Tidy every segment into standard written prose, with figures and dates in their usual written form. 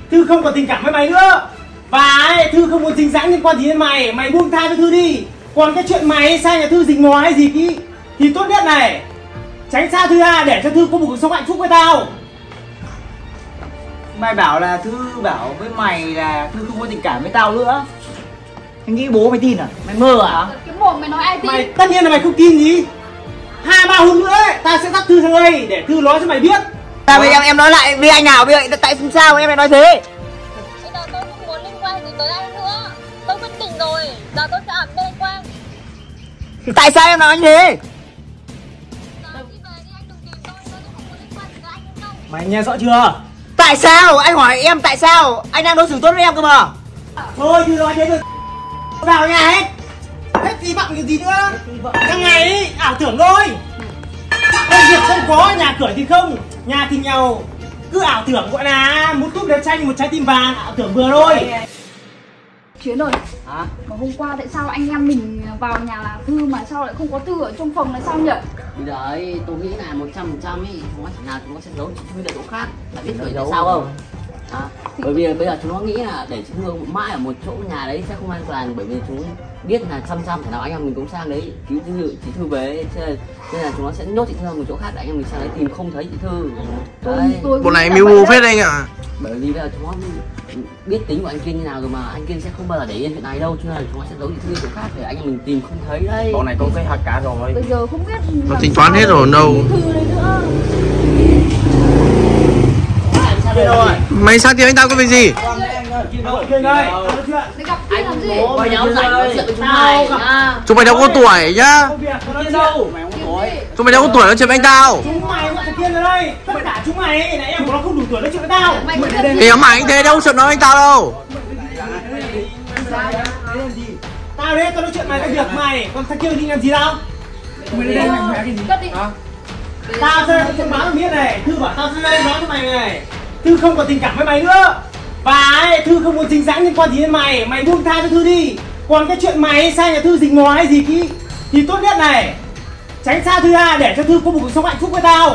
Thư không còn tình cảm với mày nữa. Và ấy, Thư không muốn dính dáng liên quan gì đến mày. Mày buông tha cho Thư đi. Còn cái chuyện mày sang nhà Thư rình mò hay gì kỹ thì tốt nhất này, tránh xa Thư ra để cho Thư có một cuộc sống hạnh phúc với tao. Mày bảo là Thư bảo với mày là Thư không có tình cảm với tao nữa. Mày nghĩ bố mày tin à? Mày mơ à? Cái mồm mày nói ai tin? Mày tất nhiên là mày không tin gì. 2-3 hôm nữa ấy, tao sẽ dắt Thư sang đây để Thư nói cho mày biết. Tại vì em nói lại với anh nào bây giờ, tại sao em lại nói thế? Bây giờ tôi không muốn liên quan gì tới anh nữa. Tôi quyết định rồi, giờ tôi sẽ ẩm liên quan. Tại sao em nói như thế? Giờ anh đi về đi, anh đừng tìm tôi không muốn liên quan gì tới anh đâu. Mày nghe rõ chưa? Tại sao? Anh hỏi em tại sao? Anh đang đối xử tốt với em cơ mà. Thôi Thư nói thế rồi. Vào nhà hết. Hết thì bận cái gì nữa. Thằng này ấy, ảo tưởng thôi. Công việc không có, nhà cửa thì không. Nhà thì nghèo. Cứ ảo tưởng gọi là một cúp đèn xanh, một trái tim vàng. Ảo tưởng vừa thôi. Chuyến rồi. Hả? Mà hôm qua tại sao anh em mình vào nhà là Thư mà sao lại không có Thư ở trong phòng là sao nhỉ? Bây giờ ấy, tôi nghĩ là 100% ấy, chúng nó thể nào chúng nó sẽ giấu chị Thư ở chỗ khác. Bạn biết bởi tại sao không? Bởi vì bây giờ chúng nó nghĩ là để chị Thư mãi ở một chỗ nhà đấy sẽ không an toàn, bởi vì chúng biết là chăm thể nào anh em mình cũng sang đấy cứu chị Thư về, nên là chúng nó sẽ nhốt chị Thư ở một chỗ khác để anh em mình sang đấy tìm không thấy chị Thư. Đấy. Bộ này mưu mô phết anh ạ. Bởi vì bây giờ chúng nó biết tính của anh Kiên như nào rồi, mà anh Kiên sẽ không bao giờ để yên chuyện này đâu, cho nên là chúng nó sẽ giấu chị Thư ở chỗ khác để anh em mình tìm không thấy đấy. Bọn này có cây hạt cả rồi. Bây giờ không biết Nó tính toán hết rồi đâu. Thư đấy nữa. Mày sang tìm anh tao có việc gì? Kiên ơi, Để gặp Kiên làm gì? Mày nhau rảnh nói chuyện với chúng mày nhá. Chúng mày đâu có tuổi nhá. Kiên đâu? Chúng mày đâu có tuổi nói chuyện với anh tao. Chúng mày gọi thằng Kiên ra đây. Tất cả chúng mày là em của nó không đủ tuổi nói chuyện với tao. Mày có biết Thì ấm ảnh thế đâu chuyện nói với anh tao đâu. Tao đấy, tao nói chuyện mày cái việc mày. Còn thằng kia đi làm gì đâu? Cất đi. Tao sẽ thông báo cho biết này. Thư bảo tao sẽ lên nói cho mày này. Thư không còn tình cảm với mày nữa. Và ấy, Thư không muốn dính dáng liên quan gì đến mày. Mày buông tha cho Thư đi. Còn cái chuyện mày sang nhà Thư rình mò hay gì kỹ thì tốt nhất này, tránh xa Thư ra để cho Thư có một cuộc sống hạnh phúc với tao.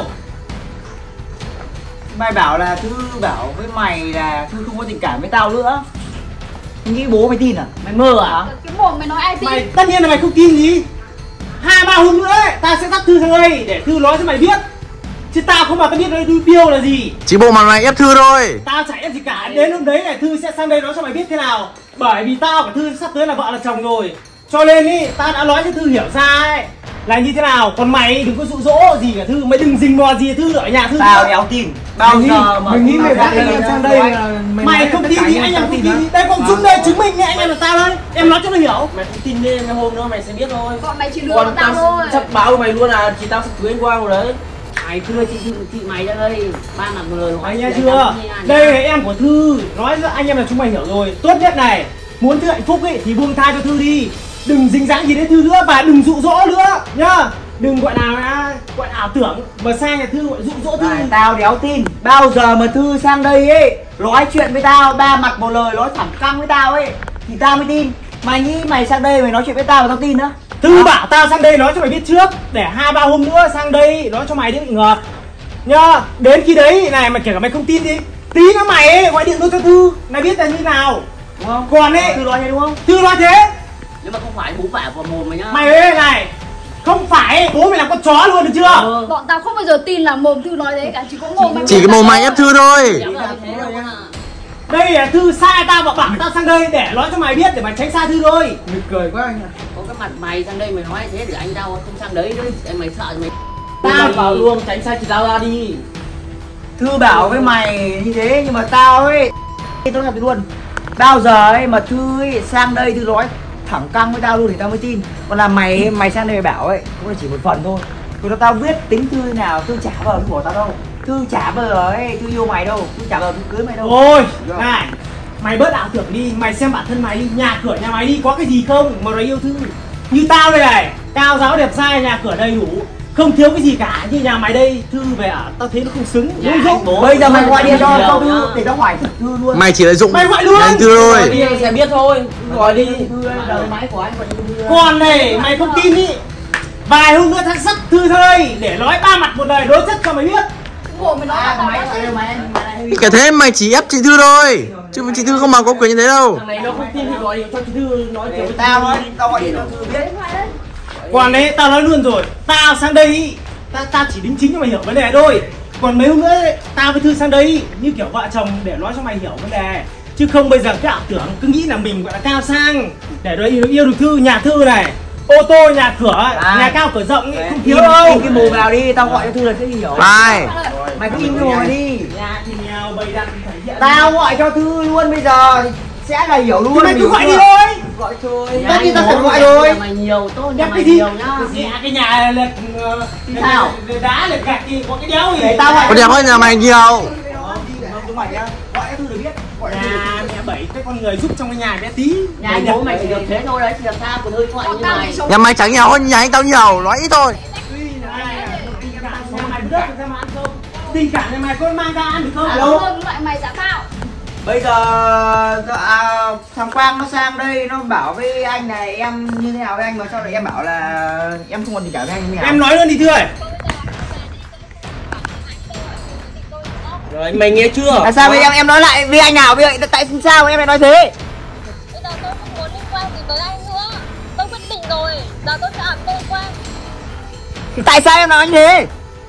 Mày bảo là Thư bảo với mày là Thư không có tình cảm với tao nữa. Mày nghĩ bố mày tin à? Mày mơ à? Cái mồm mày nói ai tin? Mày tất nhiên là mày không tin gì. 2-3 hôm nữa ấy, tao sẽ dắt Thư sang đây để Thư nói cho mày biết. Chứ tao không bảo tao biết nó điêu là gì. Chỉ bộ mặt mày ép Thư thôi. Tao chả ép gì cả. Đến lúc đấy này Thư sẽ sang đây nói cho mày biết thế nào. Bởi vì tao và Thư sắp tới là vợ là chồng rồi. Cho nên ý, tao đã nói cho Thư hiểu ra ấy là như thế nào. Còn mày đừng có dụ dỗ gì cả Thư. Mày đừng rình mò gì Thư ở nhà Thư. Tao đéo tin. Bao giờ mà mày nghĩ mày dắt anh em sang đây là mày không tin thì anh em không tin gì. Đây còn chúng đây chứng minh anh em là tao đây. Em nói cho nó hiểu. Mày không tin đi, mấy hôm nữa mày sẽ biết thôi. Bọn mày chỉ lừa tao thôi. Chắc báo mày luôn là chị tao sẽ cưới anh Quang rồi đấy. Mày thưa chị mày ra đây, ba mặt một lời Mày nghe chưa? Đây là em của Thư. Nói với anh em là chúng mày hiểu rồi. Tốt nhất này, muốn Thư hạnh phúc ấy thì buông tha cho Thư đi. Đừng dính dáng gì đến Thư nữa và đừng dụ dỗ nữa nhá. Đừng gọi là gọi ảo tưởng mà sang nhà Thư gọi dụ dỗ Thư. Tao đéo tin. Bao giờ mà Thư sang đây ấy nói chuyện với tao ba mặt một lời, nói thẳng căng với tao ấy thì tao mới tin. Mày nghĩ mày sang đây mày nói chuyện với tao mà tao tin nữa? Thư bảo tao sang đây nói cho mày biết trước, để 2-3 hôm nữa sang đây nói cho mày đến ngờ nhá. Đến khi đấy này mày kể cả mày không tin đi, tí nữa mày ấy gọi điện cho Thư mày biết là như nào, Đúng không? Còn ấy Thư nói thế đúng không? Thư nói thế. Nhưng mà không phải bố phải vào mồm mày nhá. Mày ơi này, không phải bố mày làm con chó luôn được chưa? Bọn tao không bao giờ tin là mồm Thư nói thế cả, chỉ có mồm mày. Chỉ cái mồm mày ép Thư thôi. Đây là Thư sai tao và bảo tao sang đây để nói cho mày biết để mày tránh xa Thư thôi. Nực cười quá anh ạ. Có cái mặt mày sang đây mày nói thế để anh tao không sang đấy đấy, để mày sợ mày. Tao vào luôn, tránh xa chị tao ra đi. Thư bảo với mày như thế nhưng mà tao ấy tao gặp luôn. Bao giờ ấy mà Thư ấy sang đây Thư nói thẳng căng với tao luôn thì tao mới tin. Còn là mày sang đây mày bảo ấy cũng là chỉ một phần thôi. Còn tao biết tính Thư thế nào, Thư chả bao giờ của tao đâu. Thư chả bao giờ ấy Thư yêu mày đâu, Thư chả bao giờ Thư cưới mày đâu. Ôi này, mày bớt ảo tưởng đi, mày xem bản thân mày đi, nhà cửa nhà mày đi có cái gì không mà nói yêu Thư. Như tao đây này, cao giáo đẹp trai, nhà cửa đầy đủ, không thiếu cái gì cả. Như nhà mày đây, Thư về ở tao thấy nó không xứng. Bây giờ mày gọi điện cho tao Thư để tao hỏi Thư luôn. Mày chỉ lợi dụng mày gọi luôn anh Thư Gọi thôi. đi sẽ biết thôi. Gọi đi. Thư ơi, đời máy của anh còn Thư. Còn này, mày không tin ý, vài hôm nữa tao dắt Thư thôi để nói ba mặt một lời đối chất cho mày biết. khổ mày nói là tao mày đã mày Kể thế mày chỉ ép chị Thư thôi, chứ chị Thư không mà có quyền như thế đâu. Thằng này nó không tin thì gọi điện cho chị Thư nói kiểu tao gọi điện cho Thư biết. Còn đấy tao nói luôn rồi, tao sang đây ý, tao chỉ đính chính cho mày hiểu vấn đề thôi. Còn mấy hôm nữa ấy, tao với Thư sang đây ý, như kiểu vợ chồng để nói cho mày hiểu vấn đề. Chứ không bây giờ cái ảo tưởng cứ nghĩ là mình gọi là cao sang để rồi yêu được Thư, nhà Thư này, ô tô, nhà cửa, nhà cao cửa rộng ấy, không thiếu đâu. Cái mồm vào đi, tao gọi cho Thư là sẽ hiểu. Ai? Mày cứ im cái mồm đi. Nhà thì nghèo bày đặt thể hiện. Tao gọi cho Thư luôn bây giờ sẽ là hiểu luôn. Thì mày cứ gọi đi thôi. Gọi thôi. Tất nhiên tao phải gọi rồi. Nhà mày nhiều, tốt nhà mày nhiều nhá. Cái nhà lệch đá lệch gạch thì có cái đéo gì. Tao gọi Có đẹp hơn nhà mày nhiều. Gọi cho Thư được biết. Nhà mẹ bảy cái con người giúp trong cái nhà bé tí. Nhà anh bố mày chỉ được thế thôi đấy, chỉ làm sao còn hơi gọi như mày. Nhà mày chẳng nghèo hơn nhà anh tao nhiều, nói ít thôi. Nhà mày bớt được ra mà ăn không? Tình cảm nhà mày có mang ra ăn được không? Đâu hơn loại mày giả tạo. Bây giờ thằng Quang nó sang đây nó bảo với anh này em như thế nào với anh, mà sau này em bảo là em không còn tình cảm với anh như thế nào. Em nói luôn đi Thư ơi. Rồi mày nghe chưa? Tại sao bây em nói lại với anh nào, với tại sao em lại nói thế? Bây giờ tôi không muốn liên quan gì tới anh nữa. Tôi quyết định rồi, giờ tôi sẽ ở bên Quang. Tại sao em nói như thế?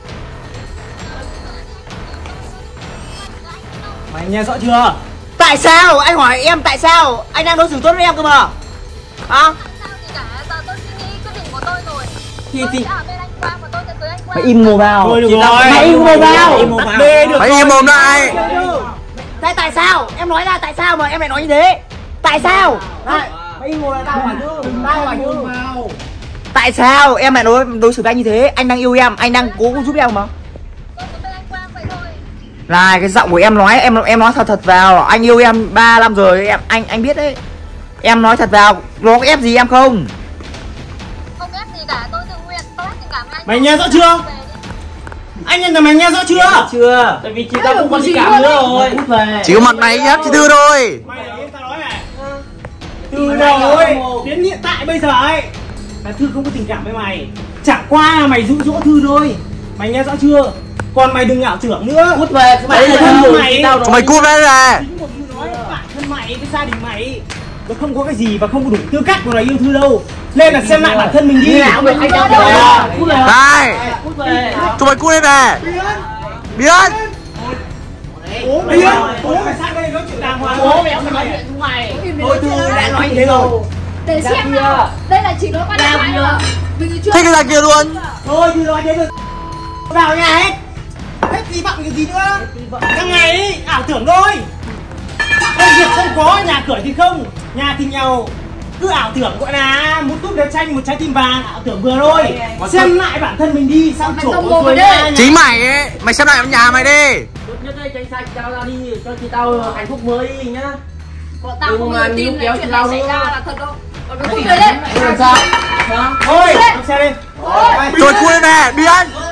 Mày nghe rõ chưa? Tại sao? Anh hỏi em tại sao? Anh đang đối xử tốt với em cơ mà. Hả? Sao thì cả, giờ tôi suy nghĩ quyết định của tôi rồi. Tôi sẽ ở bên anh Quang và tôi sẽ cưới anh Quang. Mày im mồm vào. Thôi được rồi. Mày im mồm vào. Mày im mồm lại. Thế tại sao? Em nói ra tại sao mà em lại nói như thế? Tại sao? Mày im mồm là tao hỏi Thư. Tao hỏi Thư. Tại sao em lại đối xử với anh như thế? Anh đang yêu em, anh đang cố giúp em mà. Tôi có bên anh Quang vậy thôi. Này cái giọng của em nói em nói thật vào, anh yêu em 3 năm rồi anh biết đấy. Em nói thật vào, nó có ép gì em không? Không ép gì cả, tôi tự nguyện, tôi hết tình cảm với anh. Mày nghe rõ chưa? Anh nhân là mày nghe rõ chưa? Chưa. Tại vì chị tao không có tình cảm nữa rồi. Chỉ có mặt mày ép chị Thư thôi. Mày để tao nói này. Từ đầu ấy đến hiện tại bây giờ ấy là Thư không có tình cảm với mày. Chẳng qua là mày dụ dỗ Thư thôi. Mày nghe rõ chưa? Còn mày đừng ảo tưởng nữa. Cút về, cái Đấy là thân của mày. Mày cút ra nè. Chính một Thư nói bản thân mày với gia đình mày nó không có cái gì và không có đủ tư cách của là yêu Thư đâu. Nên là xem lại bản thân mình đi. Anh đâu Cút về. Này, cút về. chúng mày cút lên nè. Biến. Bố mày sang đây nói chuyện đàng hoàng. Bố mẹ không nói chuyện chúng mày. Thôi Thư đã nói như thế rồi. Để xem nào. Đây là chỉ nói qua điện thoại nữa. Mình chưa. Thế cái thằng kia luôn. Thôi Thư nói thế rồi. Vào nhà hết. Hết vi phạm cái gì nữa. Các ngày ấy, ảo tưởng thôi. Công việc không có, nhà cửa thì không. Nhà thì nghèo. Cứ ảo tưởng gọi là một cúp đèn tranh, một trái tim vàng, ảo tưởng vừa thôi. Xem lại bản thân mình đi, sao trổ rồi nha. Chính mày ấy, mày xem lại nhà mày đi. Tốt nhất đây tránh xa chị tao ra đi, cho chị tao hạnh phúc mới đi nhá. Bọn tao không mà tin kéo là chuyện chị này tao xảy nữa. ra là thật đâu. Còn nó cút về lên. Làm sao? Thôi, đón xe lên. Rồi cút lên nè, biến.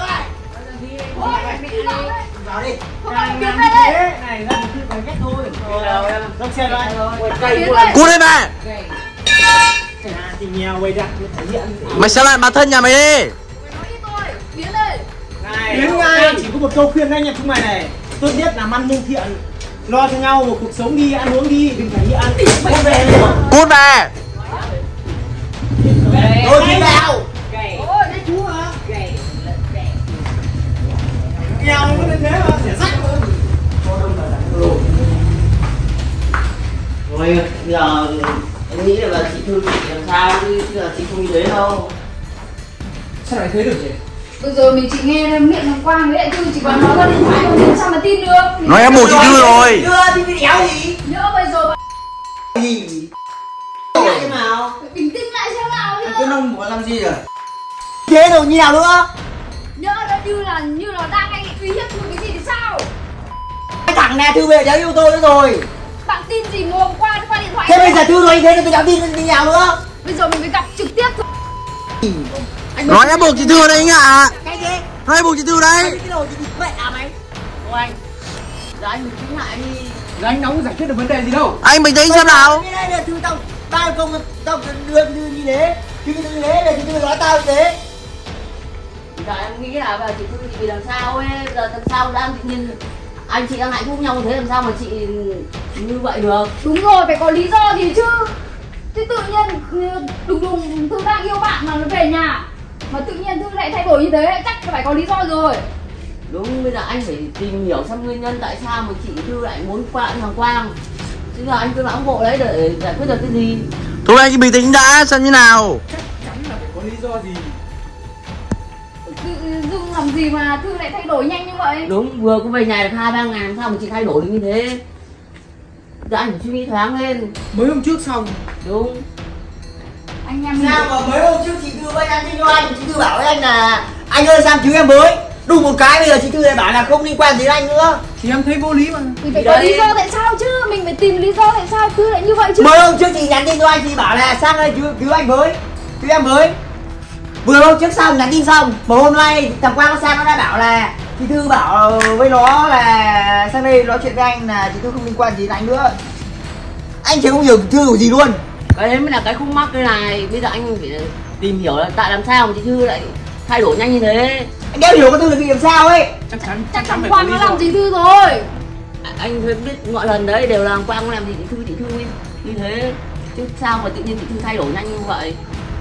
Vào đi. Không phải biến về đây. Này, ra một thứ phải ghét thôi. Đón xe lên. Cút lên nè. Nhà thì nghèo bày đặt thể hiện. Mày xem lại bản thân nhà mày đi. Nói đi tôi. Biến lên. Này, tao chỉ có một câu khuyên anh em chúng mày này. Tốt nhất là ăn lương thiện. Lo cho nhau một cuộc sống đi, ăn uống đi, đừng phải như ăn. Cút về. Cút về. Thôi đi vào. Ôi, cái chú hả? Nghèo nó lên thế mà, xẻ sách mà. Rồi bây giờ em nghĩ là chị Thư bị làm sao chứ là chị không như thế đâu. Sao lại thế được vậy? Bây giờ mình chỉ nghe miệng thằng Quang với lại Thư chỉ còn nói qua điện thoại không biết sao mà tin được. Nói em một chị Thư rồi. Đưa đi cái đéo gì. Nhỡ bây giờ Gì? Lại thế nào? phải bình tĩnh lại xem nào Cái chứ. nông của làm gì rồi? Thế rồi như nào nữa? Nhỡ nó như là đang anh uy hiếp Thư cái gì thì sao? Cái thằng này Thư về đéo yêu tôi nữa rồi. Bạn tin gì mồm qua điện thoại? Thế bây giờ Thư rồi thế thì tôi đéo tin như nào nữa? Bây giờ mình phải gặp trực tiếp thôi. Nói em buộc chị Thư đấy anh ạ. Cái gì? Nói em buộc chị Thư đấy. Cái đồ gì vậy à mày? Ô anh, giờ anh bình tĩnh lại đi. Anh nóng giải quyết được vấn đề gì đâu. Anh bình tĩnh xem nào. Cái này là Thư tao bao công tao đưa như thế. Chứ như thế là Thư nói tao như thế. Giờ em nghĩ là bây giờ chị Thư chị bị làm sao ấy, giờ làm sao đang tự nhiên anh chị đang hạnh phúc nhau thế làm sao mà chị như vậy được? Đúng rồi, phải có lý do gì chứ. Chứ tự nhiên đùng đùng Thư đang yêu bạn mà nó về nhà mà tự nhiên Thư lại thay đổi như thế, chắc phải có lý do rồi. Đúng, bây giờ anh phải tìm hiểu xem nguyên nhân tại sao mà chị Thư lại muốn qua thằng Quang. Chứ giờ anh cứ lãng bộ đấy để giải quyết được cái gì. Thôi anh cứ bình tĩnh đã, xem như nào. Chắc chắn là phải có lý do gì. Tự dưng làm gì mà Thư lại thay đổi nhanh như vậy? Đúng, vừa có về nhà được 2-3 ngày làm sao mà chị thay đổi được như thế. Giờ anh phải suy nghĩ thoáng lên. Mới hôm trước xong. Đúng. Anh em Sao mà mấy hôm trước chị Thư với anh cho anh, chị Thư bảo với anh là anh ơi sang cứu em với. Đùng một cái bây giờ chị Thư lại bảo là không liên quan gì đến anh nữa. Thì em thấy vô lý mà. thì phải có lý do tại sao chứ, mình phải tìm lý do tại sao Thư lại như vậy chứ. Mấy hôm trước chị nhắn tin cho anh, chị bảo là sang đây cứu anh với, cứu em với. Vừa hôm trước xong nhắn tin xong, mà hôm nay thằng Quang nó sang nó đã bảo là chị Thư bảo với nó là sang đây nói chuyện với anh là chị Thư không liên quan gì đến anh nữa. Anh chỉ không hiểu Thư của gì luôn. Cái đấy mới là cái khúc mắc cái này. Bây giờ anh phải tìm hiểu là tại làm sao mà chị Thư lại thay đổi nhanh như thế. Anh đéo hiểu cái Thư là bị làm sao ấy. Chắc chắn Thằng phải Quang có nó lý do. làm gì Thư rồi. Anh phải biết mọi lần đấy đều là Quang làm gì chị Thư như thế. Chứ sao mà tự nhiên chị Thư thay đổi nhanh như vậy.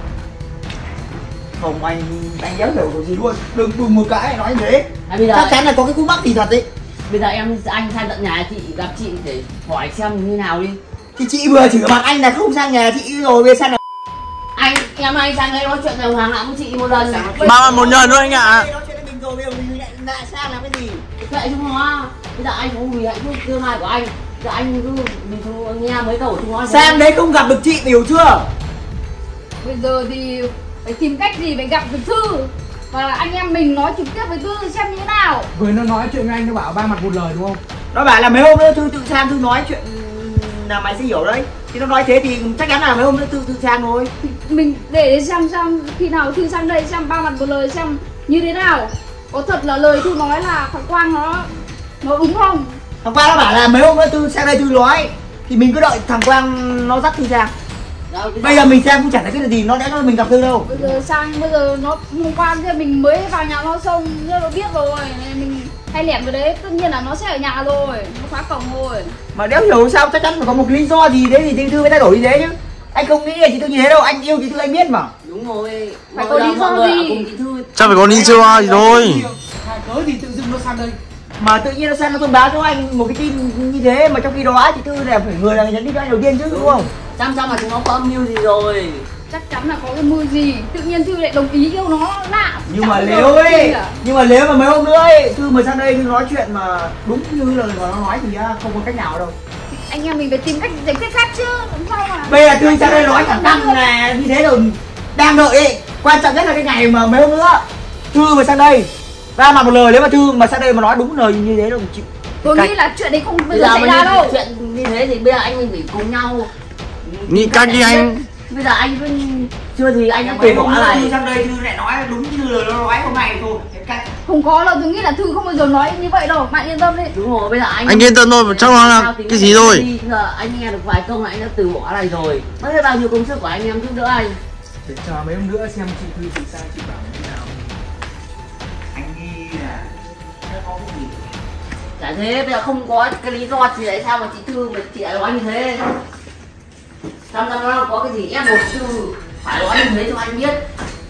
Không, anh đéo hiểu cái gì luôn. Đừng đùng một cái nói như thế. Bây giờ Chắc chắn là có cái cú mắc gì thật đấy. bây giờ anh sang tận nhà chị gặp chị để hỏi xem như nào đi. Thì chị vừa chửi mặt anh là không sang nhà chị rồi về sang là Anh sang đây nói chuyện đầu hàng lại với chị một lần. Mà một nhờ nữa anh ạ. nói chuyện với mình rồi bây giờ mình lại sang làm cái gì? Vậy chúng nó bây giờ anh cũng vì hạnh phúc tương lai của anh. Giờ anh cứ mình nghe mấy câu của chúng nó. Sang đấy không gặp được chị, hiểu chưa? Bây giờ thì phải tìm cách gì phải gặp được Thư và anh em mình nói trực tiếp với Thư xem như thế nào. Vừa nó nói chuyện với anh nó bảo ba mặt một lời đúng không? Nó bảo là mấy hôm nữa Thư tự sang Thư nói chuyện là mày sẽ hiểu đấy. Thì nó nói thế thì chắc chắn là mấy hôm nữa Thư tự sang thôi. Thì mình để xem khi nào Thư sang đây xem ba mặt một lời xem như thế nào. Có thật là lời Thư nói là thằng Quang nó đúng không? Thằng Quang nó bảo là mấy hôm nữa Thư sang đây Thư nói. Thì mình cứ đợi thằng Quang nó dắt Thư sang. Bây giờ mình xem cũng chẳng thấy cái gì, nó đã nói mình gặp Thư đâu. Bây giờ nó hôm qua kia mình mới vào nhà nó xong nó biết rồi nên mình hay lẻn vào đấy, tất nhiên là nó sẽ ở nhà rồi, nó khóa cổng rồi. Mà đéo hiểu sao chắc chắn phải có một lý do gì đấy thì chị Thư mới thay đổi như thế chứ. Anh không nghĩ là chị Thư như thế đâu, anh yêu chị Thư anh biết mà. Đúng rồi. Phải có lý do gì? Cùng chị Thư. Chắc phải có lý do gì thôi. Cớ thì tự dưng nó sang đây. Mà tự nhiên nó sang nó thông báo cho anh một cái tin như thế mà trong khi đó chị Thư là phải người là nhắn tin cho anh đầu tiên chứ đúng không? Chăm mà chúng nó có âm mưu gì rồi. Chắc chắn là có cái mưu gì, tự nhiên Thư lại đồng ý yêu nó lạ. Nhưng mà Chẳng nếu bao giờ ấy, tin cả. nhưng mà nếu mà mấy hôm nữa ấy, Thư mà sang đây Thư nói chuyện mà đúng như lời nó nói thì không có cách nào đâu. Anh em mình phải tìm cách giải quyết khác chứ, làm sao mà. Bây giờ Thư sang đây nói thẳng căng là như thế rồi đang đợi ấy. Quan trọng nhất là cái ngày mà mấy hôm nữa Thư mà sang đây ra mặt một lời, nếu mà Thư mà sang đây mà nói đúng lời như thế đâu chịu. Tôi nghĩ là chuyện đấy không bao giờ xảy mà ra đâu. chuyện như thế thì bây giờ anh mình phải cùng nhau Nghĩ cách đi anh. Bây giờ anh vẫn chưa thì anh đã Mấy từ hôm bỏ nữa này. Thư sang đây Thư lại nói đúng như lời nó nói hôm nay thôi. Không có đâu, tôi nghĩ là Thư không bao giờ nói như vậy đâu, bạn yên tâm đi. Đúng rồi, bây giờ anh Yên tâm thôi, chắc nó là cái gì thôi. Bây giờ anh nghe được vài câu là anh đã từ bỏ này rồi. Mất bao nhiêu công sức của anh em giúp đỡ anh. Để chờ mấy hôm nữa xem chị Thư chị sang chị bảo như nào. Anh đi là có cái gì. Chả thế, bây giờ không có cái lý do gì tại sao mà chị Thư mà chị lại nói như thế. Trong nó có cái gì ép buộc Thư phải nói như thế cho anh biết.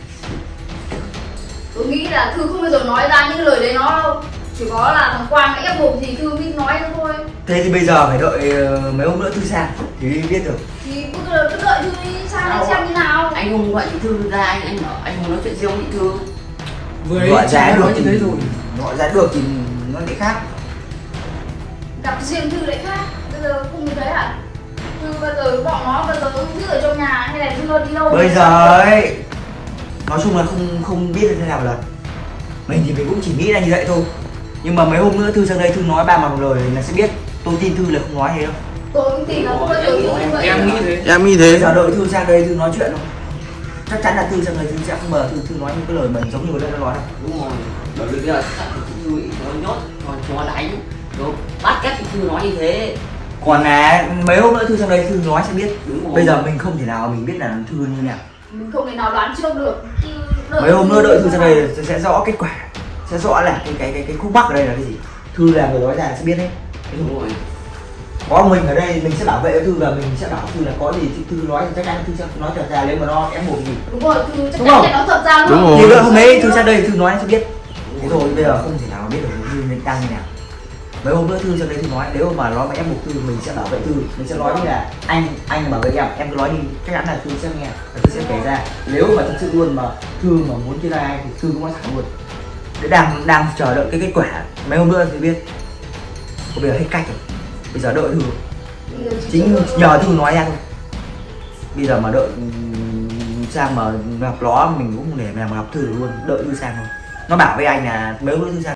Tôi nghĩ là Thư không bao giờ nói ra những lời đấy nó đâu. Chỉ có là thằng Quang ép buộc thì Thư mới nói thế thôi. Thế thì bây giờ phải đợi mấy hôm nữa Thư sang thì biết được. Thì cứ đợi Thư đi sang xem như nào. Anh không gọi chị Thư ra, anh không nói chuyện riêng với chị Thư. Gọi giá được như thế rồi. Gọi giá được thì nó lại khác. Gặp riêng Thư lại khác, bây giờ không như thế hả? Thư bao giờ bọn nó bao giờ giữ ở trong nhà hay là đưa đi đâu? Bây giờ ấy nói chung là không biết thế nào là mình thì mình cũng chỉ nghĩ là như vậy thôi. Nhưng mà mấy hôm nữa Thư sang đây Thư nói ba mặt một lời là sẽ biết. Tôi tin Thư là không nói thế đâu. Tôi cũng tin là không bao giờ Thư như vậy. Em nghĩ thế. Em nghĩ Bây thế. giờ đợi Thư sang đây Thư nói chuyện không? Chắc chắn là Thư sang đây Thư sẽ không ngờ Thư nói những cái lời mình giống như vừa đây nó nói đâu. Đúng rồi, bởi vì bây giờ chị Thư bị nó nhốt, nó đánh, nó bắt ép chị Thư nói như thế. Còn là mấy hôm nữa Thư sang đây Thư nói sẽ biết. Đúng rồi. Bây giờ mình không thể nào mình biết là Thư như thế nào. Mình không thể nào đoán trước được. Mấy hôm nữa đợi Thư ra đây sẽ rõ kết quả, sẽ rõ là cái khúc mắc ở đây là cái gì. Thư là người nói ra sẽ biết hết. Đúng rồi. Có mình ở đây mình sẽ bảo vệ Thư và mình sẽ bảo Thư là có gì Thư nói chắc chắn Thư sẽ nói thật ra nếu mà nó ép buộc gì. Đúng rồi, Thư chắc chắn sẽ nói thật ra luôn. Đúng rồi. Thì nữa hôm ấy Thư ra đây Thư nói sẽ biết. Thế rồi bây giờ không thể nào biết được Thư mình đang như nào. Mấy hôm nữa Thư ra đây Thư nói nếu mà nó mà ép buộc Thư mình sẽ bảo vệ Thư, mình sẽ nói như là anh là bảo vệ em cứ nói đi, chắc chắn là Thư sẽ nghe và Thư sẽ kể ra. Nếu mà thật sự luôn mà Thư mà muốn chia tay thì Thư cũng nói thẳng luôn. Để đang chờ đợi cái kết quả, mấy hôm nữa thì biết. Bây giờ hết cách rồi, bây giờ đợi Thư, chính nhờ Thư nói ra thôi. Bây giờ mà đợi sang mà gặp nó mình cũng không để mà gặp Thư được luôn, đợi Thư sang thôi. Nó bảo với anh là mấy hôm nữa Thư sang.